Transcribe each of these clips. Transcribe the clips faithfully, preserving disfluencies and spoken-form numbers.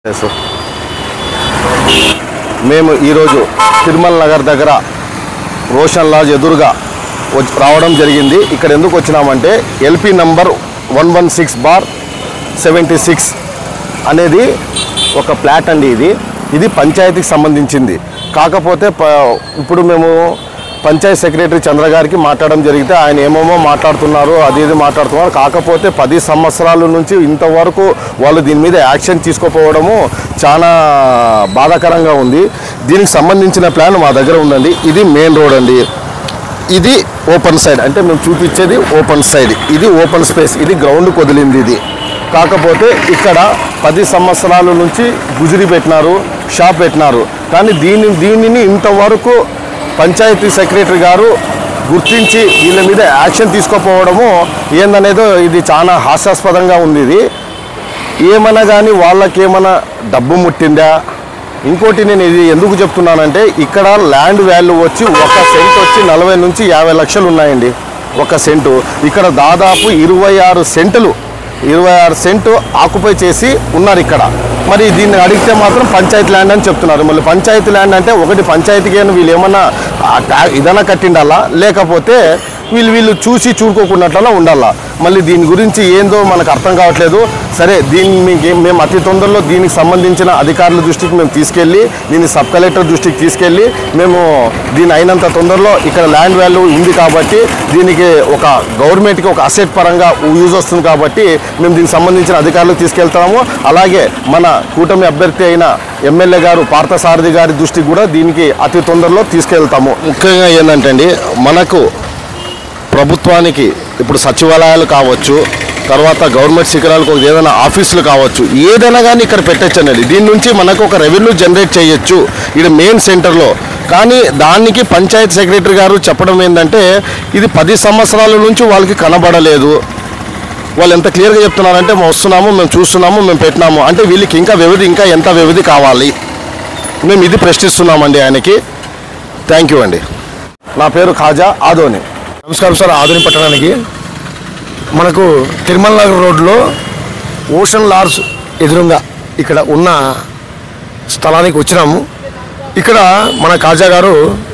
మేము ఈరోజు తిరుమల నగర్ దగ్గర రోషన్ లాజ్ ఎదురుగా రావడం జరిగింది. ఇక్కడ ఎందుకు వచ్చినామంటే LP number one one six bar seventy six అనేది ఒక ప్లాట్ అండి. ఇది ఇది పంచాయతీకి సంబంధించింది. కాకపోతే ఇప్పుడు మేము పంచాయత్ సెక్రటరీ చంద్ర గారికి మాట్లాడడం జరిగితే ఆయన ఏమేమో మాట్లాడుతున్నారు, అది ఇది మాట్లాడుతున్నారు. కాకపోతే పది సంవత్సరాల నుంచి ఇంతవరకు వాళ్ళు దీని మీద యాక్షన్ తీసుకోకపోవడము చాలా బాధాకరంగా ఉంది. దీనికి సంబంధించిన ప్లాన్ మా దగ్గర ఉందండి. ఇది మెయిన్ రోడ్ అండి. ఇది ఓపెన్ సైడ్, అంటే మేము చూపించేది ఓపెన్ సైడ్. ఇది ఓపెన్ స్పేస్, ఇది గ్రౌండ్కి వదిలింది. ఇది కాకపోతే ఇక్కడ పది సంవత్సరాల నుంచి గుజరీ పెట్టినారు, షాప్ పెట్టినారు. కానీ దీని దీనిని ఇంతవరకు పంచాయతీ సెక్రటరీ గారు గుర్తించి వీళ్ళ మీద యాక్షన్ తీసుకోకపోవడము ఏందనేదో ఇది చాలా హాస్యాస్పదంగా ఉంది. ఇది ఏమన్నా కానీ వాళ్ళకేమన్నా డబ్బు ముట్టిందా? ఇంకోటి నేను ఇది ఎందుకు చెప్తున్నానంటే ఇక్కడ ల్యాండ్ వాల్యూ వచ్చి ఒక సెంట్ వచ్చి నలభై నుంచి యాభై లక్షలు ఉన్నాయండి. ఒక సెంటు ఇక్కడ దాదాపు ఇరవై ఆరు సెంటులు ఇరవై ఆరు సెంటు ఆక్యుపై చేసి ఉన్నారు ఇక్కడ. మరి దీన్ని అడిగితే మాత్రం పంచాయతీ ల్యాండ్ అని చెప్తున్నారు. మళ్ళీ పంచాయతీ ల్యాండ్ అంటే ఒకటి పంచాయతీకి వీళ్ళు ఏమన్నా ఇదన్నా కట్టిండాలా, లేకపోతే వీళ్ళు వీళ్ళు చూసి చూడుకోకున్నట్లా ఉండాలా. మళ్ళీ దీని గురించి ఏందో మనకు అర్థం కావట్లేదు. సరే, దీన్ని మేము అతి తొందరలో దీనికి సంబంధించిన అధికారుల దృష్టికి మేము తీసుకెళ్ళి దీన్ని సబ్ కలెక్టర్ దృష్టికి తీసుకెళ్ళి మేము దీని అయినంత తొందరలో ఇక్కడ ల్యాండ్ వాల్యూ ఉంది కాబట్టి దీనికి ఒక గవర్నమెంట్కి ఒక అసెట్ పరంగా యూజ్ వస్తుంది కాబట్టి మేము దీనికి సంబంధించిన అధికారులకు తీసుకెళ్తాము. అలాగే మన కూటమి అభ్యర్థి అయిన ఎమ్మెల్యే గారు పార్థసారథి గారి దృష్టికి కూడా దీనికి అతి తొందరలో తీసుకెళ్తాము. ముఖ్యంగా ఏంటంటే అండి, మనకు ప్రభుత్వానికి ఇప్పుడు సచివాలయాలు కావచ్చు, తర్వాత గవర్నమెంట్ శిఖరాలకు ఏదైనా ఆఫీసులు కావచ్చు, ఏదైనా కానీ ఇక్కడ పెట్టచ్చండి. దీని నుంచి మనకు ఒక రెవెన్యూ జనరేట్ చేయొచ్చు ఇది మెయిన్ సెంటర్లో. కానీ దానికి పంచాయత్ సెక్రటరీ గారు చెప్పడం ఏంటంటే ఇది పది సంవత్సరాల నుంచి వాళ్ళకి కనబడలేదు. వాళ్ళు ఎంత క్లియర్గా చెప్తున్నారంటే మేము వస్తున్నాము, మేము చూస్తున్నాము, మేము పెట్టినాము అంటే వీళ్ళకి ఇంకా వ్యవధి ఇంకా ఎంత వ్యవధి కావాలి? మేము ఇది ప్రశ్నిస్తున్నామండి ఆయనకి. థ్యాంక్ యూ అండి. నా పేరు ఖాజా ఆదోని. నమస్కారం సార్. ఆదోని పట్టణానికి మనకు తిరుమల నగర్ రోడ్లో ఓషన్ లాడ్జ్ ఎదురుగా ఇక్కడ ఉన్న స్థలానికి వచ్చినాము. ఇక్కడ మన ఖాజా గారు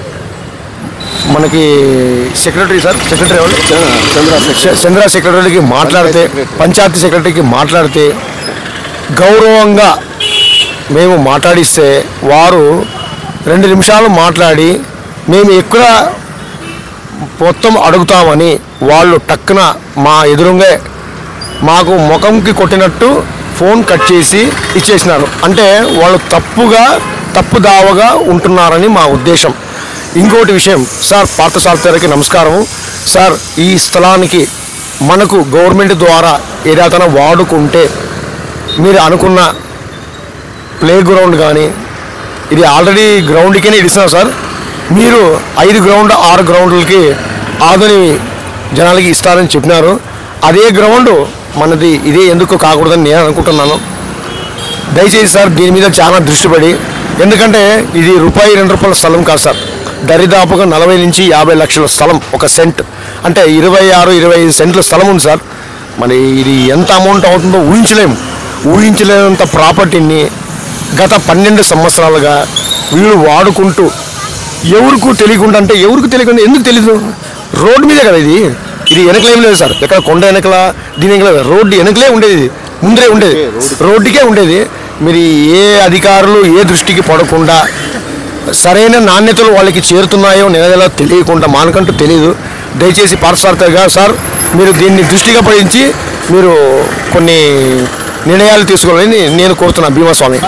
మనకి secretary sir secretary Chandra Chandra సెక్రటరీకి మాట్లాడితే పంచాయతీ సెక్రటరీకి మాట్లాడితే గౌరవంగా మేము మాట్లాడిస్తే వారు రెండు నిమిషాలు మాట్లాడి మేము ఎక్కడ మొత్తం అడుగుతామని వాళ్ళు టక్కున మా ఎదురుగా మాకు ముఖంకి కొట్టినట్టు ఫోన్ కట్ చేసి ఇచ్చేసినారు. అంటే వాళ్ళు తప్పుగా తప్పు దావగా ఉంటున్నారని మా ఉద్దేశం. ఇంకోటి విషయం సార్, పార్థసారథికి నమస్కారం సార్. ఈ స్థలానికి మనకు గవర్నమెంట్ ద్వారా ఏదైనా వాడుకుంటే మీరు అనుకున్న ప్లే గ్రౌండ్ కానీ ఇది ఆల్రెడీ గ్రౌండ్కే ఇస్తున్నారు సార్. మీరు ఐదు గ్రౌండ్ ఆరు గ్రౌండ్లకి ఆదోని జనాలకి ఇస్తారని చెప్పినారు. అదే గ్రౌండ్ మనది ఇదే ఎందుకు కాకూడదని నేను అనుకుంటున్నాను. దయచేసి సార్ దీని మీద చాలా దృష్టి పడి, ఎందుకంటే ఇది రూపాయి రెండు రూపాయల స్థలం కాదు సార్, దరిదాపుగా నలభై నుంచి యాభై లక్షల స్థలం ఒక సెంట్ అంటే ఇరవై ఆరు ఇరవై ఐదు సెంట్ల స్థలం ఉంది సార్. మరి ఇది ఎంత అమౌంట్ అవుతుందో ఊహించలేము. ఊహించలేనంత ప్రాపర్టీని గత పన్నెండు సంవత్సరాలుగా వీళ్ళు వాడుకుంటూ ఎవరికి తెలియకుండా, అంటే ఎవరికి తెలియకుండా ఎందుకు తెలీదు? రోడ్డు మీదే కదా ఇది. ఇది వెనకలేం లేదు సార్, ఎక్కడ కొండ వెనకల దీని వెనకల రోడ్డు వెనకలే ఉండేది, ముందరే ఉండేది, రోడ్డుకే ఉండేది. మీరు ఏ అధికారులు ఏ దృష్టికి పడకుండా సరైన నాణ్యతలు వాళ్ళకి చేరుతున్నాయో నెలలా తెలియకుండా మానకంటూ తెలియదు. దయచేసి పార్థసారథిగా సార్ మీరు దీన్ని దృష్టిగా పడించి మీరు కొన్ని నిర్ణయాలు తీసుకోవాలని నేను కోరుతున్నా. భీమాస్వామి.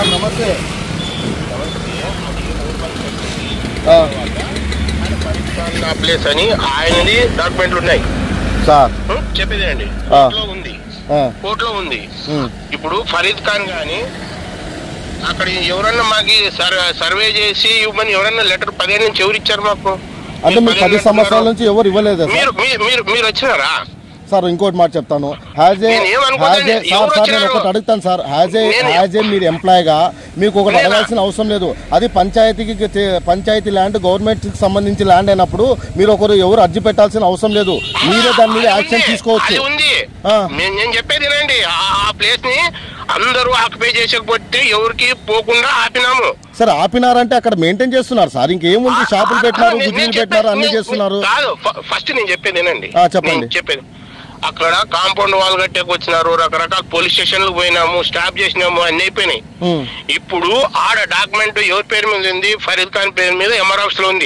ప్లేస్ అని ఆయనది డాక్యుమెంట్లు ఉన్నాయి సార్, చెప్పేదేనండి. కోర్టులో ఉంది, కోర్టులో ఉంది. ఇప్పుడు ఫరీద్ ఖాన్ గాని అక్కడ ఎవరన్నా మాకు సర్వే చేసి ఇవ్వమని ఎవరన్నా లెటర్ పదిహేను నుంచి ఎవరు ఇచ్చారు మాకు? అంటే పది సంవత్సరాల నుంచి ఎవరు ఇవ్వలేదు. మీరు మీరు మీరు వచ్చినారా సార్ ఇంకోటి మాట చెప్తాను. Has a has a sir sir నేను ఒకటి అడుగుతాను sir. Has a has a మీరు ఎంప్లాయీగా మీకు ఒకటి అడగాల్సిన అవసరం లేదు. అది పంచాయతీకి పంచాయతీ ల్యాండ్ గవర్నమెంట్ కి సంబంధించి ల్యాండ్ అయినప్పుడు మీరు ఒకరు ఎవరు అర్జీ పెట్టాల్సిన అవసరం లేదు. మీరే దాని మీద యాక్షన్ తీసుకోవచ్చు. నేను చెప్పేది వినండి, ఆ ప్లేస్ ని అందరూ ఆక్యుపై చేసకపోతే ఎవరికి పోకుండా ఆపినాము. సరే ఆపినారంటే అక్కడ మెయింటైన్ చేస్తున్నారు సార్. ఇంకేముంది, షాపులు పెట్టినారు, గుడ్లు పెట్టినారు, అన్ని చేస్తున్నారు. ఫస్ట్ నేను చెప్పేది వినండి, చెప్పండి. చెప్పేది అక్కడ కాంపౌండ్ వాల్ కట్టేకి వచ్చినారు, రకరకాల పోలీస్ స్టేషన్లకు పోయినాము, స్టాప్ చేసినాము, అన్ని అయిపోయినాయి. ఇప్పుడు ఆడ డాక్యుమెంట్ ఎవరి పేరు మీద ఉంది? ఫరీద్ ఖాన్ పేరు మీద ఎంఆర్ ఆఫీస్ లో ఉంది.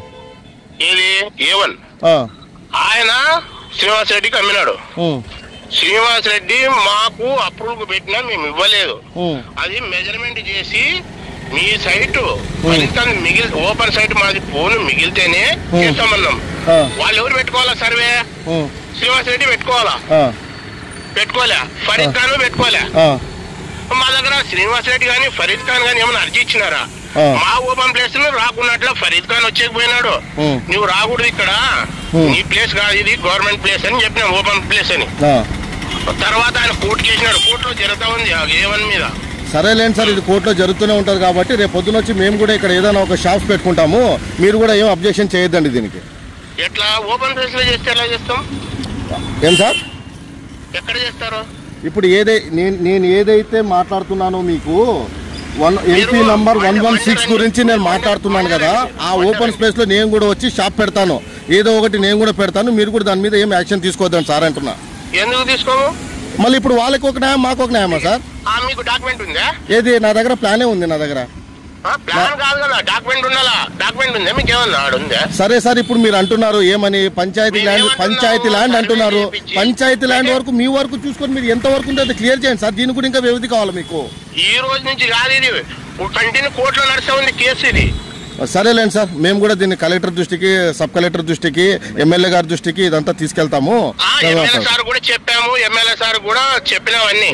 ఇది ఏ వన్ ఆయన శ్రీనివాస్ రెడ్డికి అమ్మినాడు. శ్రీనివాస్ రెడ్డి మాకు అప్రూవల్ పెట్టినా మేము ఇవ్వలేదు. అది మెజర్మెంట్ చేసి మీ సైట్ మిగిలి ఓపెన్ సైట్ మాది ఫోన్ మిగిలితేనే చేస్తామన్నాం. వాళ్ళు ఎవరు పెట్టుకోవాలా సర్వే? శ్రీనివాస్ రెడ్డి పెట్టుకోవాలా? పెట్టుకోలే. ఫరీద్ ఖాన్ పెట్టుకోలే. మా దగ్గర శ్రీనివాస్ రెడ్డి గానీ ఫరీద్ ఖాన్ గానీ ఏమైనా అర్జీ ఇచ్చినారా? మా ఓపెన్ ప్లేస్ రాకున్నట్లు ఫరీద్ ఖాన్ వచ్చేకపోయినాడు. నువ్వు రాకూడదు ఇక్కడ, నీ ప్లేస్ కాదు ఇది, గవర్నమెంట్ ప్లేస్ అని చెప్పినా, ఓపెన్ ప్లేస్ అని. తర్వాత ఆయన కోర్టు చేసినాడు, కోర్టులో జరుగుతా ఉంది ఏ వన్ మీద. సరేలేండి సార్, ఇది కోర్టులో జరుగుతూనే ఉంటుంది కాబట్టి రేపు పొద్దున వచ్చి మేము కూడా ఇక్కడ ఏదైనా ఒక షాప్స్ పెట్టుకుంటాము. మీరు కూడా ఏం అబ్జెక్షన్ చేయొద్దండి దీనికి. ఎట్లా ఓపెన్ ప్లేస్ లో చేస్తే ఎలా చేస్తాం? ఏం సార్ ఎక్కడ చేస్తారు? ఇప్పుడు ఏదై నేను ఏదైతే మాట్లాడుతున్నానో మీకు one LP number one one six గురించి నేను మాట్లాడుతున్నాను కదా, ఆ ఓపెన్ స్పేస్ లో నేను కూడా వచ్చి షాప్ పెడతాను, ఏదో ఒకటి నేను కూడా పెడతాను. మీరు కూడా దాని మీద ఏం యాక్షన్ తీసుకోవద్దని సార్ అంటున్నా. ఎందుకు తీసుకోము? మళ్ళీ ఇప్పుడు వాళ్ళకి ఒక న్యాయం మాకు ఒక న్యాయమా సార్? మీకు డాక్యుమెంట్ ఉందా? ఏది నా దగ్గర ప్లానే ఉంది. నా దగ్గర ప్లాన్ కాదు కదా, డాక్యుమెంట్ ఉండాలా. డాక్యుమెంట్ ఉందా మీకు? ఏమన్నా ఉందా? సరే సార్, ఇప్పుడు మీరు అంటున్నారు ఏమని పంచాయతీ ల్యాండ్ పంచాయతీ ల్యాండ్ అంటున్నారు. పంచాయతీ ల్యాండ్ వరకు మీ వరకు చూసుకొని మీరు ఎంత వరకు ఉంటే అది క్లియర్ చేయండి సార్. దీని కూడా ఇంకా వ్యవధి కావాలి మీకు. ఈ రోజు నుంచి కాదు, ఇది కంటిన్యూ కోర్టులో నడుస్తా ఉంది కేసు ఇది. సరేలేండి సార్, మేము కూడా దీన్ని కలెక్టర్ దృష్టికి, సబ్ కలెక్టర్ దృష్టికి, ఎమ్మెల్యే గారి దృష్టికి ఇదంతా తీసుకెళ్తాము. ఎమ్మెల్యే సార్ కూడా చెప్పాము, ఎమ్మెల్యే సార్ కూడా చెప్పినామన్నీ.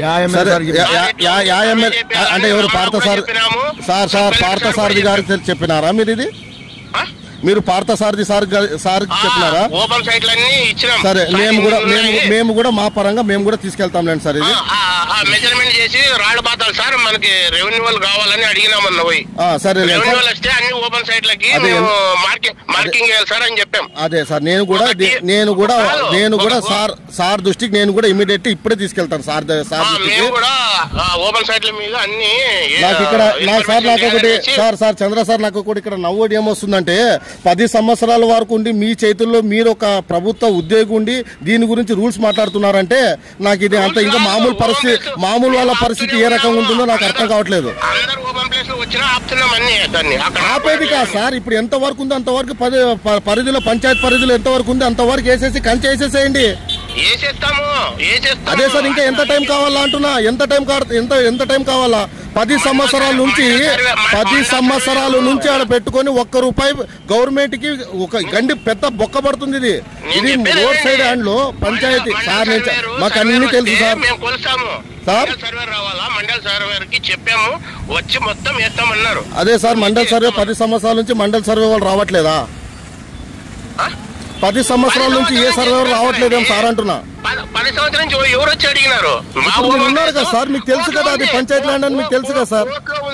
అంటే ఎవరు Partha sir sir sir Partha Sarathi గారికి చెప్పినారా మీరు? ఇది మీరు పార్థ సారథి సార్ సార్ చెప్పినారా? ఓపెన్ సైట్ లన్నీ ఇచ్చినాం. సరే, మేము కూడా మేము మేము కూడా మా పరంగా మేము కూడా తీసుకెళ్తాంలేండి సార్. ఇది మెజర్మెంట్ చేసి రాళ్ళు బాతాలు సార్ మనకి రెవెన్యూవల్ కావాలని అడిగినామన్న పోయి. సరే, రెవెన్యూవల్ వస్తే అన్ని ఓపెన్ సైట్ లకి మార్కింగ్ చేయాలి సార్ అని చెప్పాం. అదే సార్, నేను కూడా నేను కూడా నేను కూడా సార్ సార్ దృష్టికి నేను కూడా ఇమీడియట్ ఇప్పుడే తీసుకెళ్తాను సార్ సార్ దృష్టికి. ఓపెన్ సైట్ల మీద అన్ని నాకు ఇక్కడ నాకు సార్ నాకు ఒకటి సార్ సార్ చంద్ర సార్ నాకు ఒకటి ఇక్కడ నవ్వుడు ఏమొస్తుందంటే, పది సంవత్సరాల వరకు ఉండి మీ చేతుల్లో మీరు ఒక ప్రభుత్వ ఉద్యోగి ఉండి దీని గురించి రూల్స్ మాట్లాడుతున్నారంటే నాకు ఇది అంత ఇంకా మామూలు పరిస్థితి, మామూలు వాళ్ళ పరిస్థితి ఏ రకంగా ఉంటుందో నాకు అర్థం కావట్లేదు. ఆపేది కాదు సార్, ఇప్పుడు ఎంత వరకు ఉందో అంతవరకు పరిధిలో పంచాయతీ పరిధిలో ఎంత వరకు ఉందో అంతవరకు వేసేసి కంచె వేసేసేయండి. అదే సార్, ఇంకా ఎంత టైం కావాలా అంటున్నా? ఎంత టైం ఎంత ఎంత టైం కావాలా? పది సంవత్సరాల నుంచి పది సంవత్సరాల నుంచి ఆడ పెట్టుకొని ఒక్క రూపాయి గవర్నమెంట్ కి ఒక గండి పెద్ద బొక్క పడుతుంది. ఇది ఇది రోడ్ సైడ్ హ్యాండ్ లో పంచాయతీ సార్, మాకు అన్ని తెలుసు సార్. సార్ మండల్ సర్వేర్ కి చెప్పాము, వచ్చి మొత్తం వేస్తామన్నారు. అదే సార్, మండల్ సర్వే పది సంవత్సరాల నుంచి మండల్ సర్వే వాళ్ళు రావట్లేదా? పది సంవత్సరాల నుంచి ఏ సర్వే రావట్లేదేం సార్ అంటున్నా. పది సంవత్సరాల నుంచి ఎవరు వచ్చి అడిగినారు? ఉన్నారు కదా సార్, మీకు తెలుసు కదా అది పంచాయతీ ల్యాండ్ అని మీకు తెలుసు కదా సార్.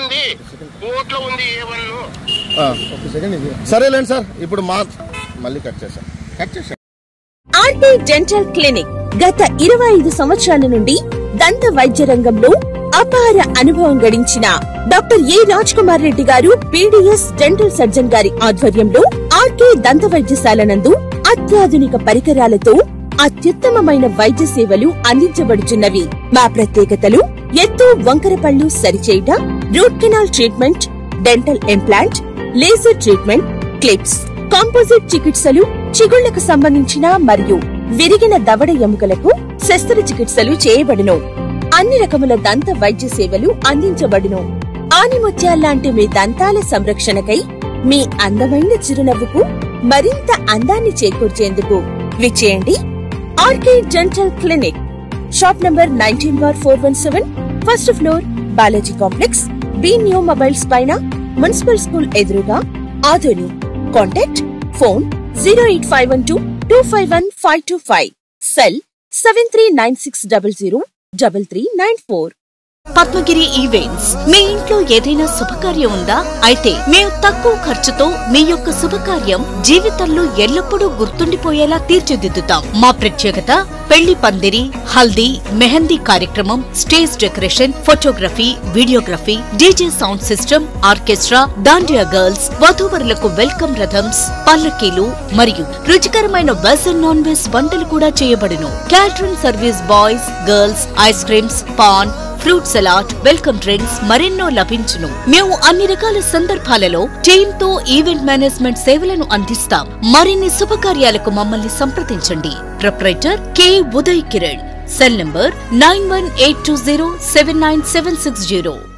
సరేలేండి సార్, ఇప్పుడు మా మళ్ళీ కట్ చేశాం కట్ చేశాం ఆర్టీ డెంటల్ క్లినిక్ గత ఇరవై ఐదు సంవత్సరాల నుండి దంత వైద్య రంగంలో అపార అనుభవం గడించిన డాక్టర్ ఏ రాజ్ కుమార్ రెడ్డి గారు పీడీఎస్ డెంటల్ సర్జన్ గారి ఆధ్వర్యంలో ఆర్కే దంత వైద్యశాల నందు అత్యాధునిక పరికరాలతో అత్యుత్తమమైన వైద్య సేవలు అందించబడుచున్నవి. మా ప్రత్యేకతలు ఎత్తు వంకర పళ్లు సరిచేయుట, root canal treatment, dental implant, laser treatment, clips, composite చికిత్సలు, చిగుళ్లకు సంబంధించిన మరియు విరిగిన దవడ ఎముకలకు శస్త్రచికిత్సలు చేయబడును. అన్ని రకముల దంత వైద్య సేవలు అందించబడును. ఆనిముత్యాల్లాంటి మీ దంతాల సంరక్షణకై మీ అందమైన చిరునవ్వుకు మరింత అందాన్ని చేకూర్చేందుకు విచ్చేయండి RK dental clinic. Shop number nineteen bar four one seven, first floor, Balaji complex, B new mobiles పైన, మున్సిపల్ స్కూల్ ఎదురుగా, Adoni. Contact phone zero eight five one two two five one five two five, cell seven three nine six double zero double three nine four. Padmagiri events. మీ ఇంట్లో ఏదైనా శుభకార్యం ఉందా? అయితే మేము తక్కువ ఖర్చుతో మీ యొక్క శుభకార్యం జీవితంలో ఎల్లప్పుడూ గుర్తుండిపోయేలా తీర్చిదిద్దుతాం. మా ప్రత్యేకత పెళ్లి పందిరి, హల్దీ, మెహందీ కార్యక్రమం, stage decoration, photography, videography, DJ sound system, orchestra, dandiya girls, వధూవరులకు వెల్కమ్ రథమ్స్, పల్లకీలు మరియు రుచికరమైన వెజ్ అండ్ నాన్ వెజ్ వంటలు కూడా చేయబడును. Catering service, boys, girls, ice creams, paan, fruit salad, welcome drinks మరెన్నో లభించును. మేము అన్ని రకాల సందర్భాలలో టీమ్ తో ఈవెంట్ మేనేజ్మెంట్ సేవలను అందిస్తాం. మరిన్ని శుభకార్యాలకు మమ్మల్ని సంప్రదించండి. Proprietor K Uday Kiran. Cell number nine one eight two zero seven nine seven six zero.